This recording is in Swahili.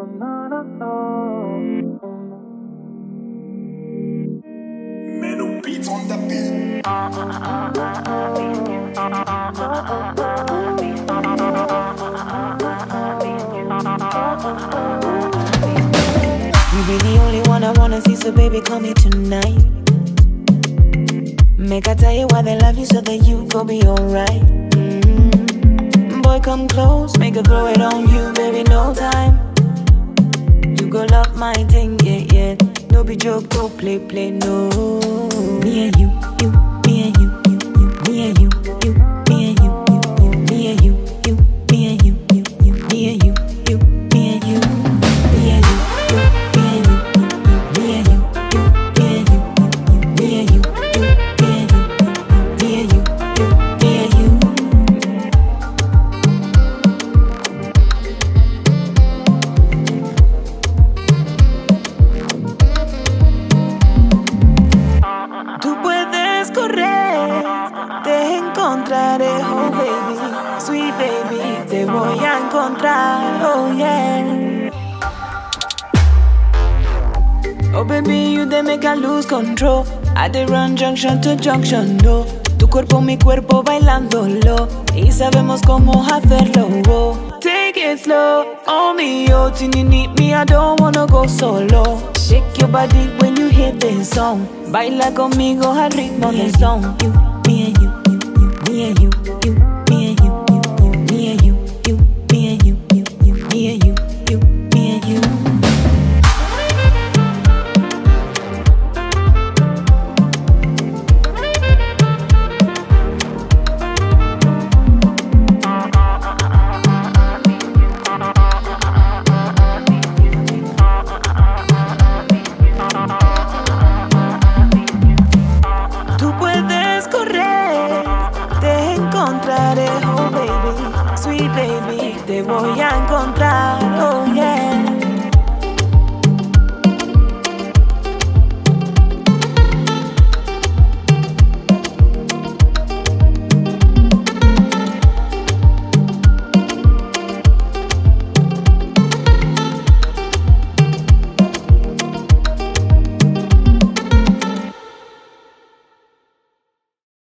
Melo beats on the beat. You be the only one I wanna see, so baby, call me tonight. Make I tell you why they love you, so that you gon' be alright. Boy, come close, make her throw it on you, baby, no time. You gon' love my thing, yeah, yeah. No be joke, go play, no. Me and you, me and you, me and you, me and you, me and you, me and you, me and you, me and you, me and you, me and you, me and you, me and you, me and you, me and you, me and you. Tú puedes correr, te encontraré, oh baby, sweet baby, te voy a encontrar, oh yeah. Oh baby, you they make I lose control. I dey run junction to junction, no. Tu cuerpo, mi cuerpo bailándolo, y sabemos cómo hacerlo, oh. Take it slow, on me, oh, till you need me, I don't wanna go solo. Shake your body when you hear this song. Baila conmigo al ritmo del son. You, me and you, me and you, me and you, me and you, me and you, me and you, me and you. Tú puedes correr, te encontraré, oh baby, sweet baby, te voy a encontrar.